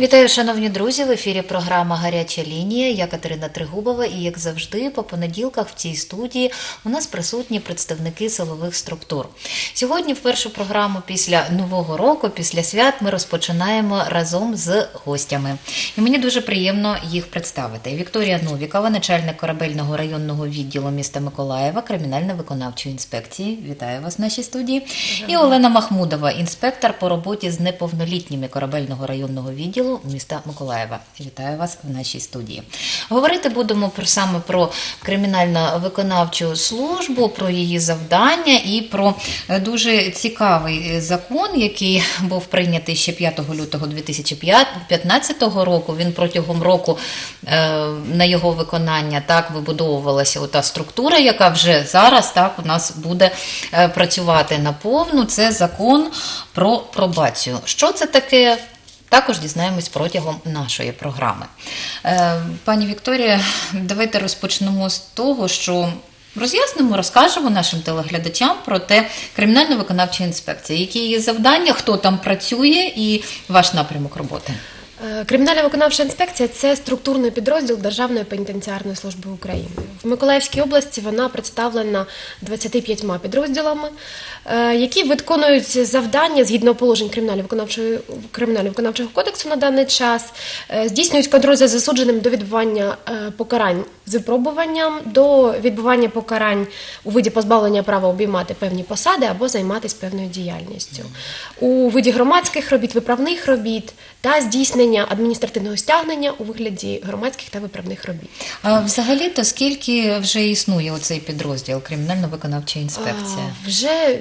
Вітаю, шановні друзі! В ефірі програма «Гаряча лінія». Я Катерина Тригубова і, як завжди, по понеділках в цій студії у нас присутні представники силових структур. Сьогодні в першу програму після Нового року, після свят, ми розпочинаємо разом з гостями. І мені дуже приємно їх представити. Вікторія Новікова, начальник корабельного районного відділу міста Миколаєва, кримінально-виконавчої інспекції. Вітаю вас в нашій студії. І Олена Махмудова, інспектор по роботі з неповнолітніми корабельного районного відділу міста Миколаєва. Вітаю вас в нашій студії. Говорити будемо саме про кримінально-виконавчу службу, про її завдання і про дуже цікавий закон, який був прийнятий ще 5 лютого 2015 року. Він протягом року на його виконання так вибудовувалася ота структура, яка вже зараз так у нас буде працювати наповну. Це закон про пробацію. Що це таке? Також дізнаємось протягом нашої програми. Пані Вікторія, давайте розпочнемо з того, що роз'яснимо, розкажемо нашим телеглядачам про те кримінально-виконавча інспекція, які її завдання, хто там працює і ваш напрямок роботи. Кримінально-виконавча інспекція – це структурний підрозділ Державної пенітенціарної служби України. В Миколаївській області вона представлена 25 підрозділами, які виконують завдання згідно положень Кримінально-виконавчого кодексу на даний час, здійснюють контроль за засудженим до відбування покарань з випробуванням, до відбування покарань у виді позбавлення права обіймати певні посади або займатися певною діяльністю. У виді громадських робіт, виправних робіт та здійснення адміністративного стягнення у вигляді громадських та виправних робіт. А взагалі-то скільки вже існує оцей підрозділ кримінально-виконавча інспекція? Вже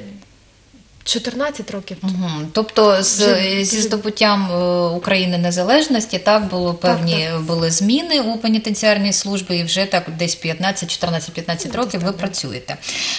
14 років. Тобто зі здобуттям України незалежності так було певні були зміни у пенітенціарній службі, і вже так десь 14 років ви працюєте.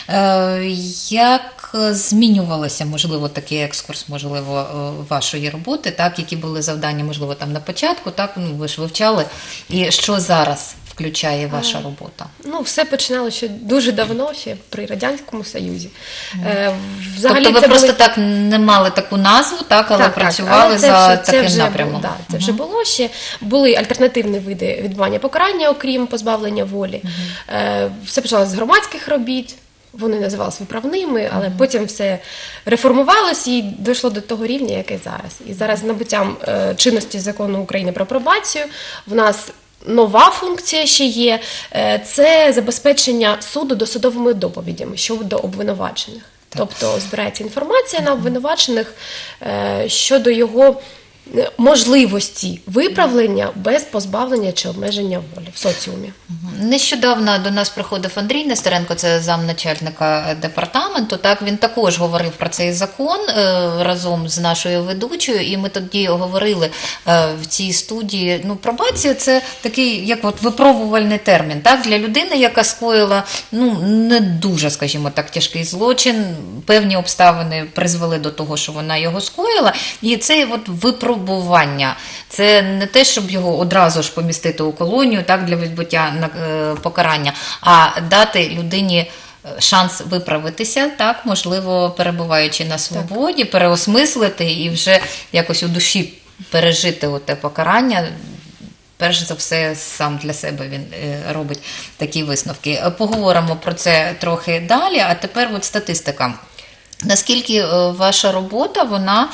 Як змінювалося, можливо, такий екскурс, можливо, вашої роботи, так, які були завдання, можливо, там на початку, так, ви ж вивчали, і що зараз включає ваша робота? Все починало ще дуже давно, ще при Радянському Союзі. Взагалі, тобто ви просто так не мали таку назву, так, але працювали за таким напрямом? Так, це вже було ще. Були альтернативні види відбування покарання, окрім позбавлення волі. Все почалося з громадських робіт. Вони називалися виправними, але потім все реформувалося і дійшло до того рівня, який зараз. І зараз з набуттям чинності закону України про пробацію в нас нова функція ще є – це забезпечення суду досудовими доповідями щодо обвинувачених. Тобто збирається інформація на обвинувачених щодо його можливості виправлення без позбавлення чи обмеження волі в соціумі. Нещодавно до нас приходив Андрій Нестеренко, це замначальника департаменту, так, він також говорив про цей закон разом з нашою ведучою, і ми тоді говорили в цій студії, пробація – це такий, як випробувальний термін, так, для людини, яка скоїла, не дуже, скажімо так, тяжкий злочин, певні обставини призвели до того, що вона його скоїла, і це випробування. Це не те, щоб його одразу ж помістити у колонію, так, для відбуття покарання, а дати людині шанс виправитися, так, можливо, перебуваючи на свободі, переосмислити і вже якось у душі пережити те покарання. Перш за все, сам для себе він робить такі висновки. Поговоримо про це трохи далі, а тепер статистика. Наскільки ваша робота, вона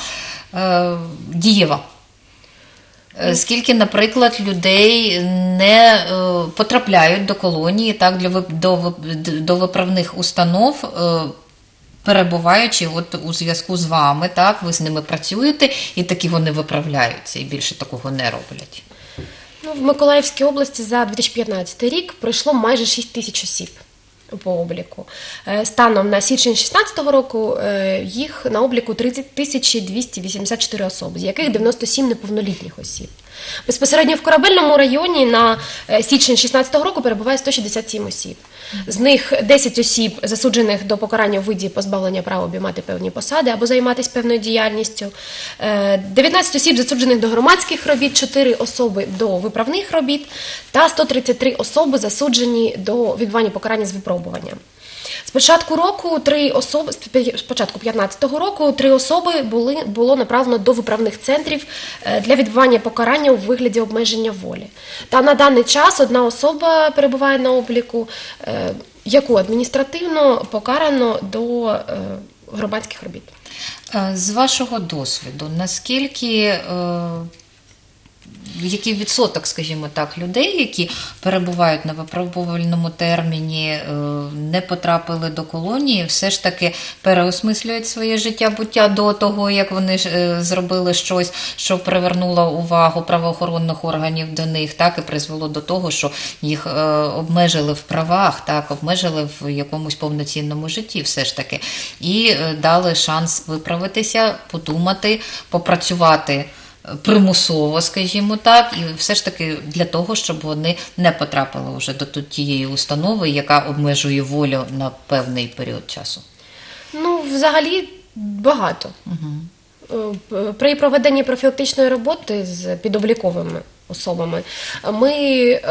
дієва? Скільки, наприклад, людей не потрапляють до колонії, так, до виправних установ, перебуваючи у зв'язку з вами, так, ви з ними працюєте, і таки вони виправляються, і більше такого не роблять? В Миколаївській області за 2015 рік пройшло майже 6 тисяч осіб по обліку. Станом на січень 2016 року їх на обліку 30 284 особи, з яких 97 неповнолітніх осіб. Безпосередньо в корабельному районі на січень 2016 року перебуває 167 осіб. З них 10 осіб засуджених до покарання у виді позбавлення права обіймати певні посади або займатися певною діяльністю, 19 осіб засуджених до громадських робіт, 4 особи до виправних робіт та 133 особи засуджені до відбування покарання з випробуванням. З початку року спочатку 15-го року 3 особи було направлено до виправних центрів для відбування покарання у вигляді обмеження волі. Та на даний час 1 особа перебуває на обліку, яку адміністративно покарано до громадських робіт. З вашого досвіду, наскільки, який відсоток, скажімо так, людей, які перебувають на випробувальному терміні, не потрапили до колонії, все ж таки переосмислюють своє життя-буття до того, як вони зробили щось, що привернуло увагу правоохоронних органів до них, так, і призвело до того, що їх обмежили в правах, так, обмежили в якомусь повноцінному житті все ж таки, і дали шанс виправитися, подумати, попрацювати примусово, скажімо так, і все ж таки для того, щоб вони не потрапили вже до тієї установи, яка обмежує волю на певний період часу? Ну, взагалі, багато. При проведенні профілактичної роботи з підобліковими особами ми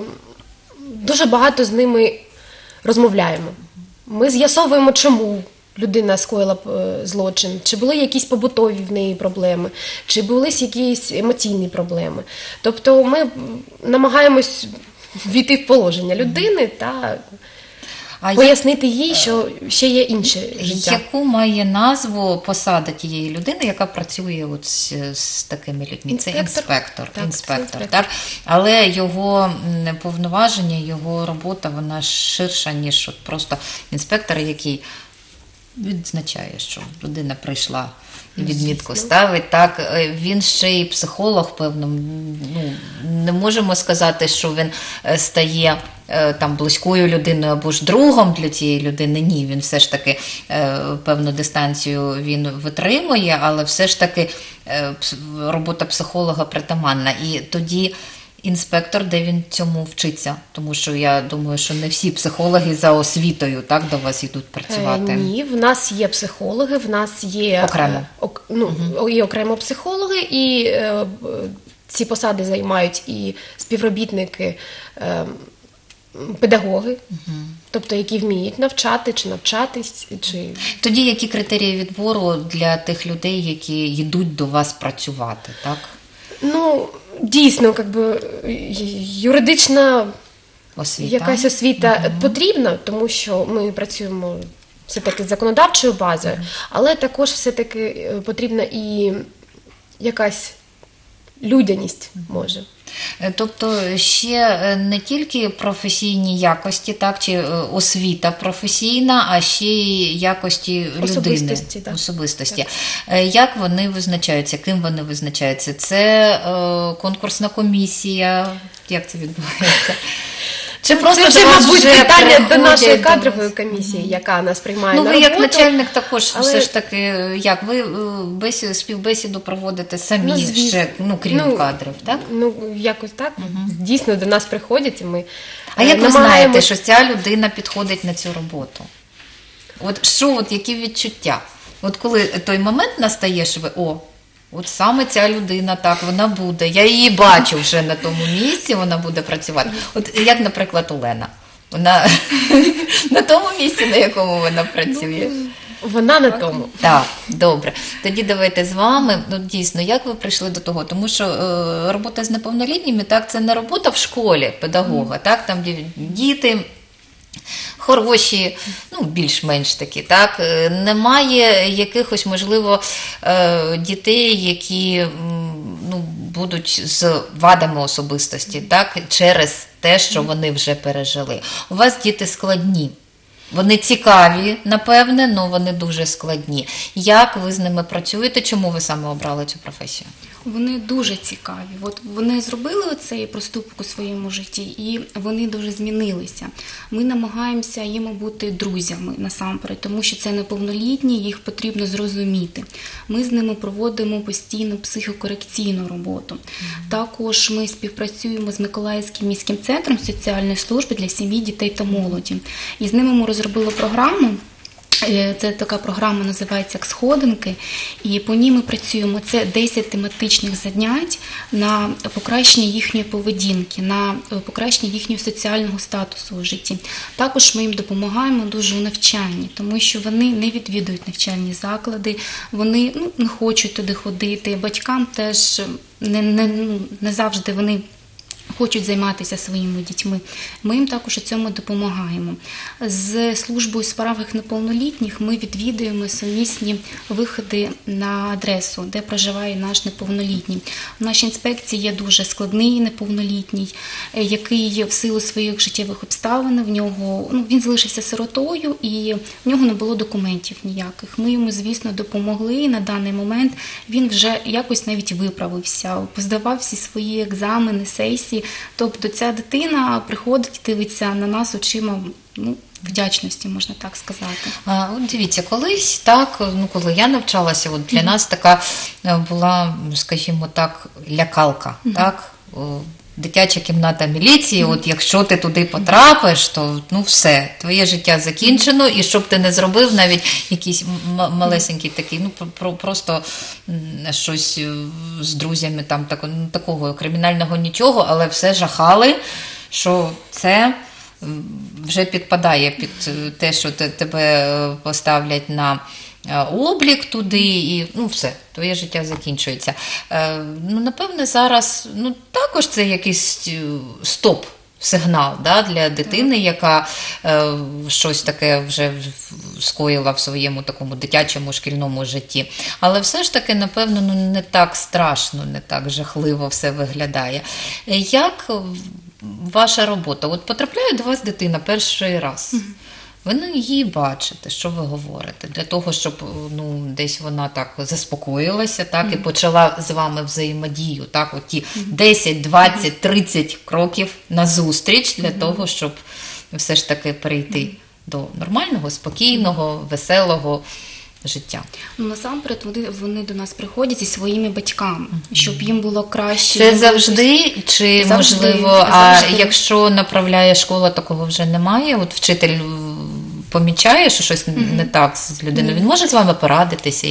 дуже багато з ними розмовляємо. Ми з'ясовуємо, чому людина скоїла злочин, чи були якісь побутові в неї проблеми, чи були якісь емоційні проблеми. Тобто ми намагаємось війти в положення людини та пояснити їй, що ще є інше життя. Яку має назву посада тієї людини, яка працює от з такими людьми? Це інспектор. Так? Але його повноваження, його робота, вона ширша, ніж от просто інспектор, який відзначає, що людина прийшла і відмітку ставить. Так, він ще й психолог, певно. Ну, не можемо сказати, що він стає там близькою людиною або ж другом для цієї людини. Ні, він все ж таки певну дистанцію він витримує, але все ж таки робота психолога притаманна. І тоді інспектор, де він цьому вчиться? Тому що я думаю, що не всі психологи за освітою так до вас йдуть працювати. Ні, в нас є психологи, в нас є окремо психологи, і ці посади займають і співробітники, педагоги, тобто які вміють навчати чи навчатись. Тоді які критерії відбору для тих людей, які йдуть до вас працювати, так? Ну, дійсно, юридична якась освіта потрібна, тому що ми працюємо все-таки з законодавчою базою, але також все-таки потрібна і якась людяність, може. Тобто ще не тільки професійні якості, так, чи освіта професійна, а ще й якості людини, особистості. Як вони визначаються, ким вони визначаються? Це конкурсна комісія, як це відбувається? Це вже, мабуть, питання до нашої кадрової комісії, яка нас приймає на роботу. Ви як начальник також все ж таки, як ви співбесіду проводите самі ще, крім кадрів, так? Ну, якось так. Дійсно, до нас приходять і ми А як ви знаєте, що ця людина підходить на цю роботу? Які відчуття? От коли той момент настає, що ви, от саме ця людина, так, вона буде. Я її бачу вже на тому місці, вона буде працювати. От як, наприклад, Олена. Вона на тому місці, на якому вона працює. Вона на тому. Так, добре. Тоді давайте з вами, дійсно, як ви прийшли до того? Тому що робота з неповнолітніми, так, це не робота в школі педагога, так, там діти хороші, більш-менш такі, так, немає якихось, можливо, дітей, які, будуть з вадами особистості, так, через те, що вони вже пережили. У вас діти складні. Вони цікаві, напевне, але вони дуже складні. Як ви з ними працюєте? Чому ви саме обрали цю професію? Вони дуже цікаві. От вони зробили оцей проступок у своєму житті, і вони дуже змінилися. Ми намагаємося їм бути друзями насамперед, тому що це неповнолітні, їх потрібно зрозуміти. Ми з ними проводимо постійну психокорекційну роботу. Також ми співпрацюємо з Миколаївським міським центром соціальної служби для сім'ї, дітей та молоді. І з ними ми розробили програму, Це така програма, називається як «Сходинки», і по ній ми працюємо. Це 10 тематичних занять на покращення їхньої поведінки, на покращення їхнього соціального статусу у житті. Також ми їм допомагаємо дуже у навчанні, тому що вони не відвідують навчальні заклади, вони не хочуть туди ходити, батькам теж не завжди вони хочуть займатися своїми дітьми. Ми їм також у цьому допомагаємо. З службою у справах неповнолітніх ми відвідуємо сумісні виходи на адресу, де проживає наш неповнолітній. В нашій інспекції є дуже складний неповнолітній, який в силу своїх життєвих обставин, він залишився сиротою і в нього не було документів ніяких. Ми йому, звісно, допомогли, і на даний момент він вже якось навіть виправився, поздавав всі свої екзамени, сесії. Тобто ця дитина приходить і дивиться на нас очима вдячності, можна так сказати. От дивіться, колись так, коли я навчалася, от для нас така була, скажімо так, лякалка, так? Дитяча кімната міліції, от якщо ти туди потрапиш, то все, твоє життя закінчено, і щоб ти не зробив навіть якийсь малесенький такий, просто щось з друзями, там такого кримінального нічого, але все жахали, що це вже підпадає під те, що тебе поставлять на облік туди, і все, твоє життя закінчується. Напевне, зараз також це якийсь стоп-сигнал для дитини, яка щось таке вже скоїла в своєму такому дитячому шкільному житті. Але все ж таки, напевно, не так страшно, не так жахливо все виглядає. Як ваша робота? От потрапляє до вас дитина перший раз. Ви її бачите, що ви говорите, для того, щоб десь вона так заспокоїлася, так, і почала з вами взаємодію, так, оті 10, 20, 30 кроків назустріч для того, щоб все ж таки перейти до нормального, спокійного, веселого життя. Насамперед вони до нас приходять зі своїми батьками, щоб їм було краще. Це завжди чи можливо, завжди. Якщо направляє школа, такого вже немає? От вчитель помічає, що щось не так з людиною, він може з вами порадитися?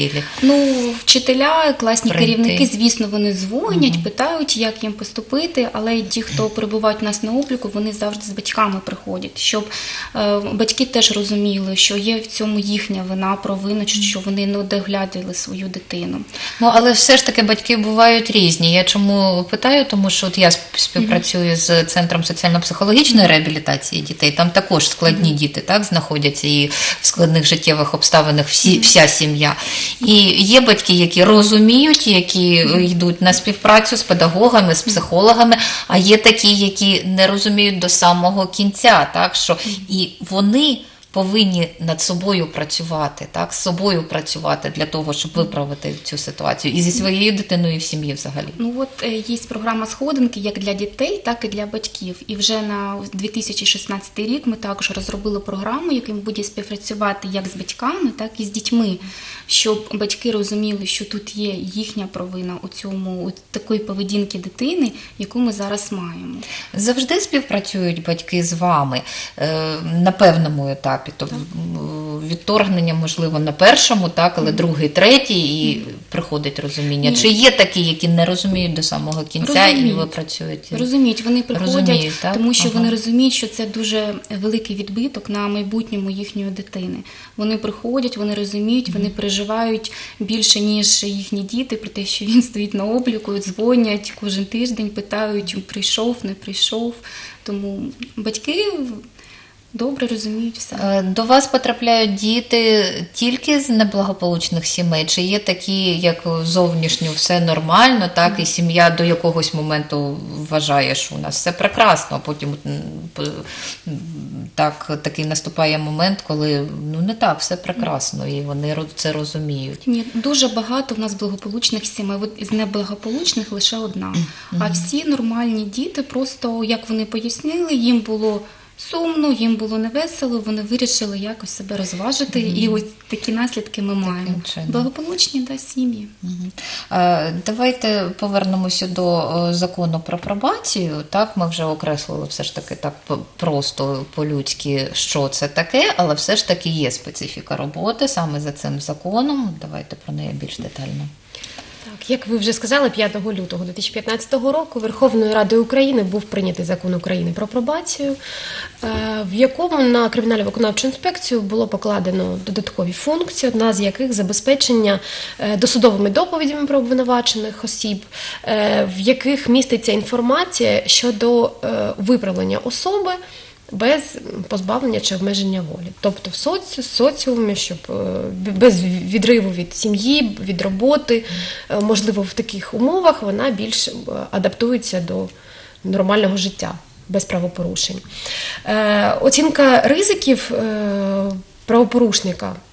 Вчителя, класні керівники, звісно, вони дзвонять, питають, як їм поступити, але ті, хто перебувають у нас на обліку, вони завжди з батьками приходять, щоб батьки теж розуміли, що є в цьому їхня вина, провина, що вони не доглядали свою дитину. Але все ж таки батьки бувають різні. Я чому питаю? Тому що от я співпрацюю з Центром соціально-психологічної реабілітації дітей, там також складні діти, так, знаходяться і в складних життєвих обставинах вся сім'я. І є батьки, які розуміють, які йдуть на співпрацю з педагогами, з психологами, а є такі, які не розуміють до самого кінця, так, що і вони повинні над собою працювати, так, з собою працювати для того, щоб виправити цю ситуацію. І зі своєю дитиною, і в сім'ї взагалі. Є програма «Сходинки» як для дітей, так і для батьків. І вже на 2016 рік ми також розробили програму, яка буде співпрацювати як з батьками, так і з дітьми, щоб батьки розуміли, що тут є їхня провина у такої поведінки дитини, яку ми зараз маємо. Завжди співпрацюють батьки з вами на певному етапі? Тобто відторгнення, можливо, на першому, так, але другий, третій, і приходить розуміння. Ні. Чи є такі, які не розуміють до самого кінця, і ви працюєте? Розуміють, вони приходять, тому що вони розуміють, що це дуже великий відбиток на майбутньому їхньої дитини. Вони приходять, вони розуміють, вони переживають більше, ніж їхні діти, про те, що він стоїть на обліку, дзвонять кожен тиждень, питають, прийшов, не прийшов. Тому батьки добре розуміють все. До вас потрапляють діти тільки з неблагополучних сімей? Чи є такі, як зовнішньо все нормально, так, і сім'я до якогось моменту вважає, що у нас все прекрасно, а потім такий наступає момент, коли не так, все прекрасно, і вони це розуміють? Ні, дуже багато в нас благополучних сімей. З неблагополучних лише одна. А всі нормальні діти просто, як вони пояснили, їм було сумно, їм було невесело, вони вирішили якось себе розважити, і ось такі наслідки ми маємо. чином. Благополучні сім'ї. Давайте повернемося до закону про пробацію. Так, ми вже окреслили все ж таки так просто по-людськи, що це таке, але все ж таки є специфіка роботи саме за цим законом. Давайте про неї більш детально. Так, як ви вже сказали, 5 лютого 2015 року Верховною Радою України був прийнятий закон України про пробацію, в якому на кримінальну виконавчу інспекцію було покладено додаткові функції, одна з яких забезпечення досудовими доповідями про обвинувачених осіб, в яких міститься інформація щодо виправлення особи без позбавлення чи обмеження волі. Тобто в соціумі, щоб без відриву від сім'ї, від роботи, можливо, в таких умовах вона більш адаптується до нормального життя, без правопорушень. Оцінка ризиків правопорушника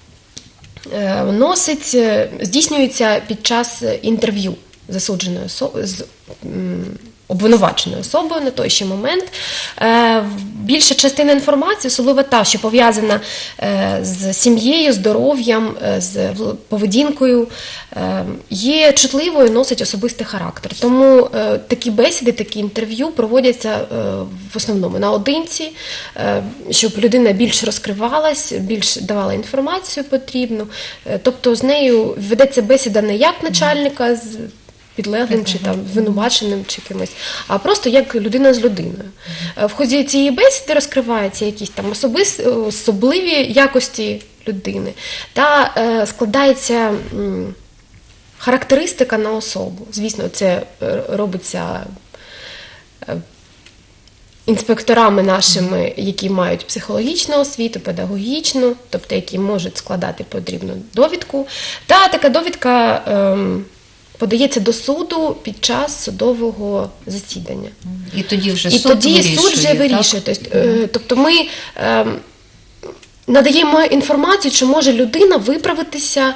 здійснюється під час інтерв'ю засудженої особи з обвинуваченою особою на той ще момент. Більша частина інформації, особливо та, що пов'язана з сім'єю, здоров'ям, з поведінкою, є чутливою, носить особистий характер. Тому такі бесіди, такі інтерв'ю проводяться в основному наодинці, щоб людина більш розкривалась, більш давала інформацію потрібну. Тобто з нею ведеться бесіда не як начальника з підлеглим чи там звинуваченим чи кимось, а просто як людина з людиною. В ході цієї бесіди розкриваються якісь там особливі якості людини та складається характеристика на особу. Звісно, це робиться інспекторами нашими, які мають психологічну освіту, педагогічну, тобто які можуть складати потрібну довідку. Та така довідка подається до суду під час судового засідання. І тоді вже суд вже вирішує. Тобто ми надаємо інформацію, чи може людина виправитися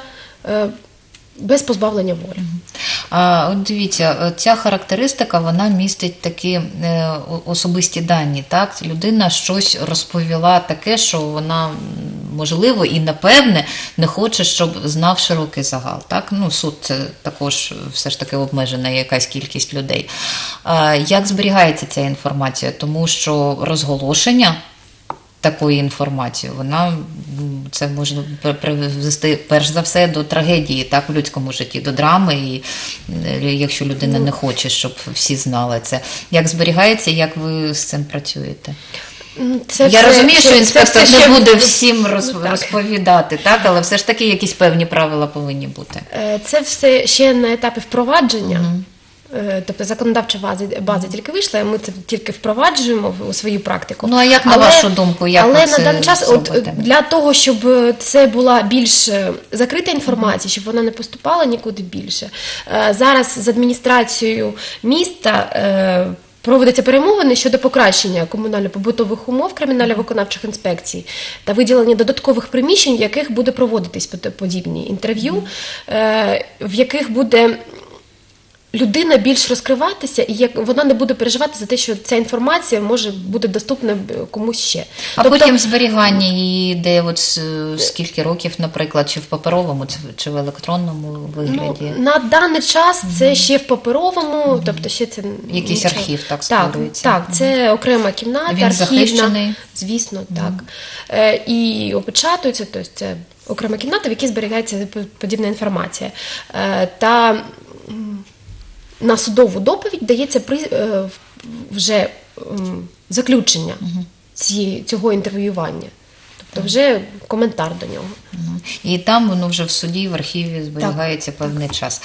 без позбавлення волі. От дивіться, ця характеристика, вона містить такі особисті дані. Так? Людина щось розповіла таке, що вона, можливо, і напевне не хоче, щоб знав широкий загал. Так? Ну, суд – це також все ж таки обмежена якась кількість людей. Як зберігається ця інформація? Тому що розголошення такої інформації, це може привести перш за все до трагедії, так, в людському житті, до драми, і якщо людина не хоче, щоб всі знали це. Як зберігається, як ви з цим працюєте? Я розумію, що інспектор не буде всім розповідати, так, але все ж таки якісь певні правила повинні бути. Це все ще на етапі впровадження. Тобто законодавча база тільки вийшла, і ми це тільки впроваджуємо у свою практику. Ну, а як на вашу думку, як але ви це на даний час для того, щоб це була більш закрита інформація, щоб вона не поступала нікуди більше, зараз з адміністрацією міста проводяться перемовини щодо покращення комунально-побутових умов кримінально-виконавчих інспекцій та виділення додаткових приміщень, в яких буде проводитись подібні інтерв'ю, в яких буде людина більш розкриватися, і вона не буде переживати за те, що ця інформація може бути доступна комусь ще. А потім зберігання її йде скільки років, наприклад, чи в паперовому, чи в електронному вигляді? На даний час це ще в паперовому, тобто ще це... Якийсь архів так створюється? Так, це окрема кімната, Він архівна. Захищений? Звісно, так. І опечатується, тобто це окрема кімната, в якій зберігається подібна інформація. Та на судову доповідь дається вже заключення цього інтерв'ювання. Тобто вже коментар до нього. І там воно вже в суді, в архіві зберігається певний час.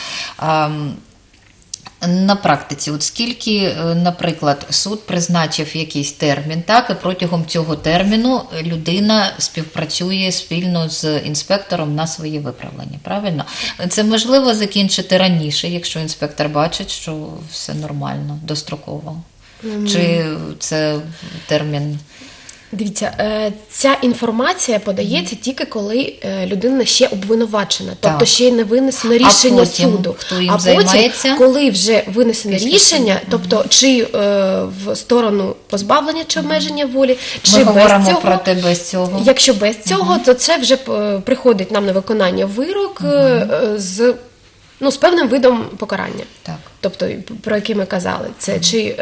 На практиці, от скільки, наприклад, суд призначив якийсь термін, так, і протягом цього терміну людина співпрацює спільно з інспектором на свої виправлення, правильно? Це можливо закінчити раніше, якщо інспектор бачить, що все нормально, достроково? Чи це термін Дивіться, ця інформація подається тільки коли людина ще обвинувачена, тобто Так. ще не винесено рішення потім суду. хто їм А потім, займається? коли вже винесено Після рішення, тобто чи в сторону позбавлення чи обмеження волі, чи Ми без говоримо цього. про те без цього. Якщо без цього, то це вже приходить нам на виконання вирок з певним видом покарання. Так. Тобто, про які ми казали, це чи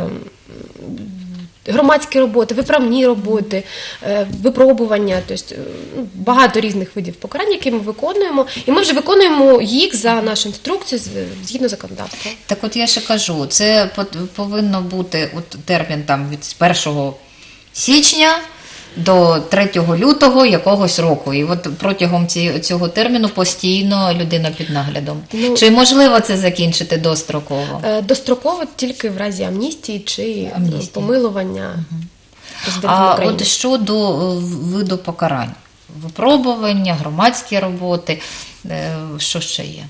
громадські роботи, виправні роботи, випробування, тобто багато різних видів покарань, які ми виконуємо, і ми вже виконуємо їх за нашу інструкцію згідно законодавства. Так от я ще кажу, це повинно бути термін там від 1 січня до 3 лютого якогось року. І от протягом цього терміну постійно людина під наглядом. Чи можливо це закінчити достроково? Достроково тільки в разі амністії чи помилування президентом А України. от щодо виду покарань? Випробування, громадські роботи, що ще є?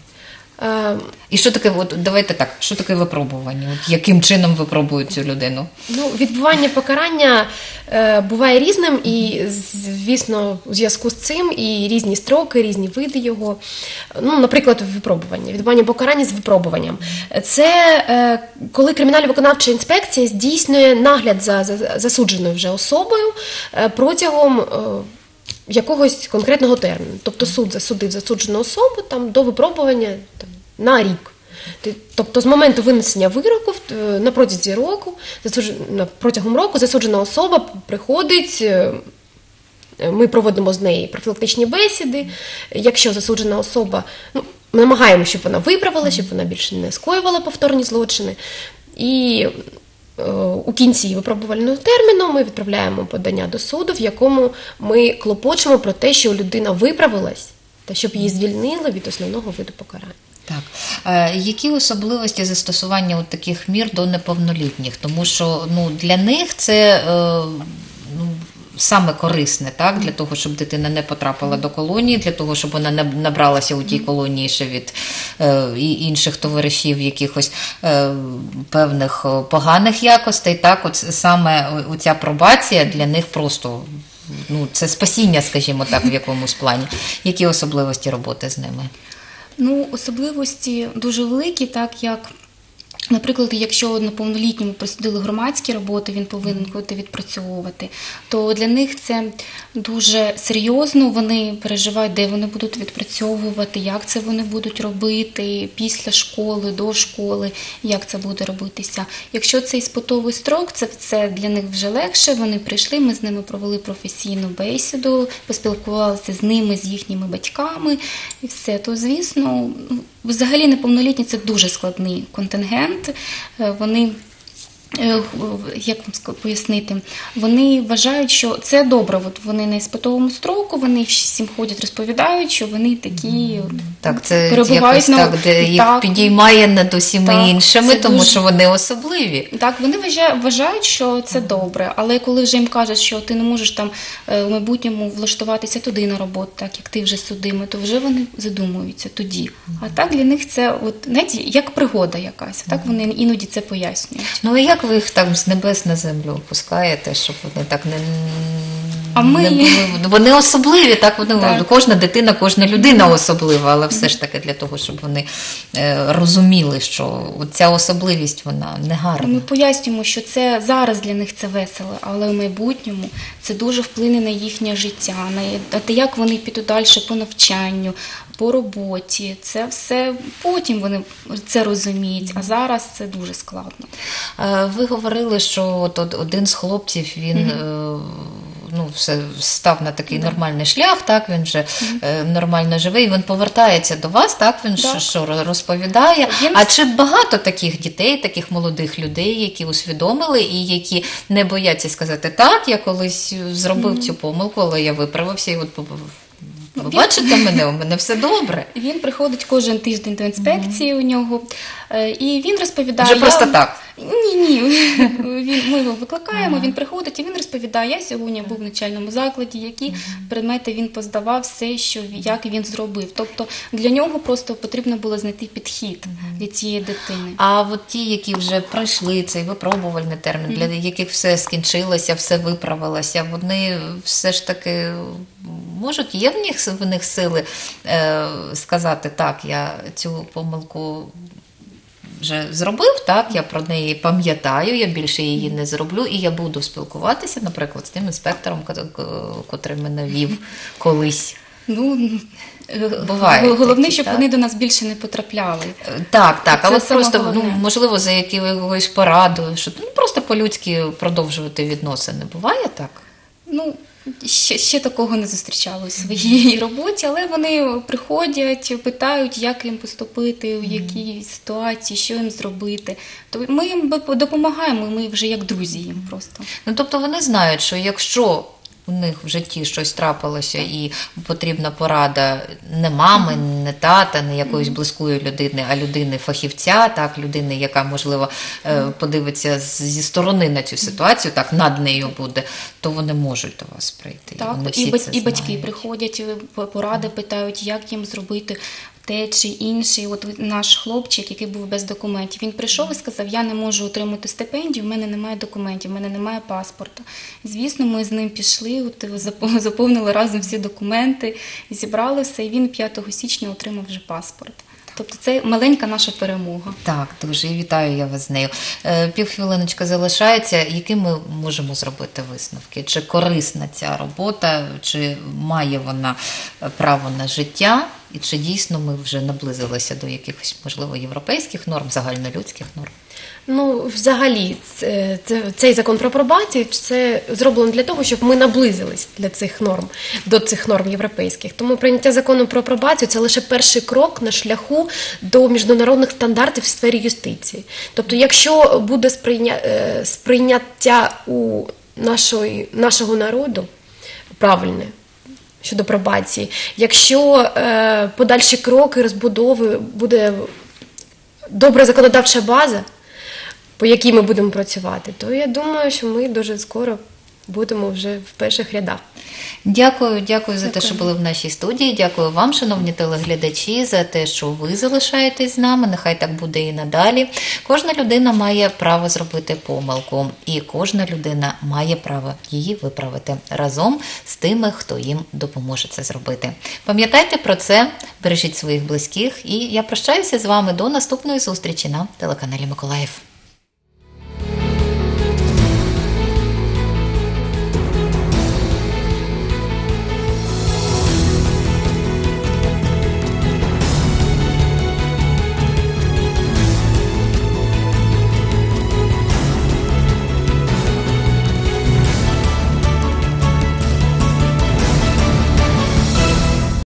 І що таке, давайте так, що таке випробування? Яким чином випробують цю людину? Відбування покарання буває різним, і, звісно, у зв'язку з цим і різні строки, різні види його. Наприклад, випробування. Відбування покарання з випробуванням. Це коли кримінально-виконавча інспекція здійснює нагляд за засудженою вже особою протягом якогось конкретного терміну. Тобто суд засудив засуджену особу до випробування на рік. Тобто з моменту винесення вироку на протязі року, протягом року засуджена особа приходить, ми проводимо з нею профілактичні бесіди. Якщо засуджена особа, ми намагаємося, щоб вона виправила, щоб вона більше не скоювала повторні злочини. І у кінці випробувального терміну ми відправляємо подання до суду, в якому ми клопочемо про те, що людина виправилась, та щоб її звільнили від основного виду покарання. Так. Які особливості застосування таких мір до неповнолітніх? Тому що для них це саме корисне, так? Для того, щоб дитина не потрапила до колонії, для того, щоб вона не набралася у тій колонії ще від інших товаришів якихось певних поганих якостей. Так? От саме оця пробація для них просто це спасіння, скажімо так, в якомусь плані. Які особливості роботи з ними? Особливості дуже великі, так як, наприклад, якщо неповнолітньому присудили громадські роботи, він повинен бути відпрацьовувати, то для них це дуже серйозно, вони переживають, де вони будуть відпрацьовувати, як це вони будуть робити після школи, до школи, як це буде робитися. Якщо це іспитовий строк, це для них вже легше, вони прийшли, ми з ними провели професійну бесіду, поспілкувалися з ними, з їхніми батьками і все, то, звісно, взагалі неповнолітні – це дуже складний контингент. Вони, як вам пояснити, вони вважають, що це добре. Вони на іспитовому строку, вони всім ходять, розповідають, що вони такі перебувають де їх підіймає над усіма іншими, тому що вони особливі. Так, вони вважають, що це добре, але коли вже їм кажуть, що ти не можеш там в майбутньому влаштуватися туди на роботу, так як ти вже судимий, то вже вони задумуються тоді. А так для них це, знаєте, як пригода якась. Так вони іноді це пояснюють. А як ви їх так з небес на землю опускаєте, щоб вони так не були? Вони особливі, так? Кожна дитина, кожна людина особлива, але все ж таки для того, щоб вони розуміли, що ця особливість, вона не гарна. Ми пояснюємо, що це зараз для них це весело, але в майбутньому це дуже вплине на їхнє життя, на те, як вони підуть далі по навчанню, по роботі. Це все потім вони це розуміють, а зараз це дуже складно. Ви говорили, що один з хлопців, він все став на такий нормальний шлях, так, він вже нормально живе, і він повертається до вас, так, він що розповідає. А чи багато таких дітей, таких молодих людей, які усвідомили і які не бояться сказати, так, я колись зробив цю помилку, але я виправився, і ви бачите мене, у мене все добре. Він приходить кожен тиждень до інспекції у нього, і він розповідає... Вже просто так. Ні. Ми його викликаємо, він приходить і він розповідає, я сьогодні був в навчальному закладі, які предмети він поздавав, все, як він зробив. Тобто для нього просто потрібно було знайти підхід від цієї дитини. А от ті, які вже пройшли цей випробувальний термін, для яких все скінчилося, все виправилося, вони все ж таки можуть, є в них сили сказати, так, я цю помилку вже зробив, так, я про неї пам'ятаю, я більше її не зроблю, і я буду спілкуватися, наприклад, з тим інспектором, котрий мене вів колись. Бувають Головне, такі, щоб так? вони до нас більше не потрапляли. Так, але саме просто, головне. можливо, за якоюсь порадою, що просто по-людськи продовжувати відносини. Буває так? Ще такого не зустрічали у своїй роботі, але вони приходять, питають, як їм поступити, в якій ситуації, що їм зробити. То ми їм допомагаємо, ми вже як друзі їм просто. Тобто вони знають, що якщо у них в житті щось трапилося і потрібна порада не мами, не тата, не якоїсь близької людини, а людини-фахівця, так, людини, яка, можливо, подивиться зі сторони на цю ситуацію, так, над нею буде, то вони можуть до вас прийти. Так, вони всі це і батьки знають. приходять, поради питають, як їм зробити те чи інше. От наш хлопчик, який був без документів, він прийшов і сказав, я не можу отримати стипендію, в мене немає документів, в мене немає паспорта. Звісно, ми з ним пішли, заповнили разом всі документи, зібрали все, і він 5 січня отримав вже паспорт. Тобто це маленька наша перемога. Так, дуже, і вітаю я вас з нею. Півхвилиночка залишається. Які ми можемо зробити висновки? Чи корисна ця робота, чи має вона право на життя? І чи дійсно ми вже наблизилися до якихось, можливо, європейських норм, загальнолюдських норм? Взагалі, цей закон про пробацію, це зроблено для того, щоб ми наблизились до цих норм європейських. Тому прийняття закону про пробацію – це лише перший крок на шляху до міжнародних стандартів в сфері юстиції. Тобто, якщо буде сприйняття у нашого народу правильне щодо пробації, якщо подальші кроки розбудови буде добра законодавча база, по якій ми будемо працювати, то я думаю, що ми дуже скоро будемо вже в перших рядах. Дякую за те, що були в нашій студії. Дякую вам, шановні телеглядачі, за те, що ви залишаєтесь з нами. Нехай так буде і надалі. Кожна людина має право зробити помилку, і кожна людина має право її виправити разом з тими, хто їм допоможе це зробити. Пам'ятайте про це, бережіть своїх близьких, і я прощаюся з вами до наступної зустрічі на телеканалі Миколаїв.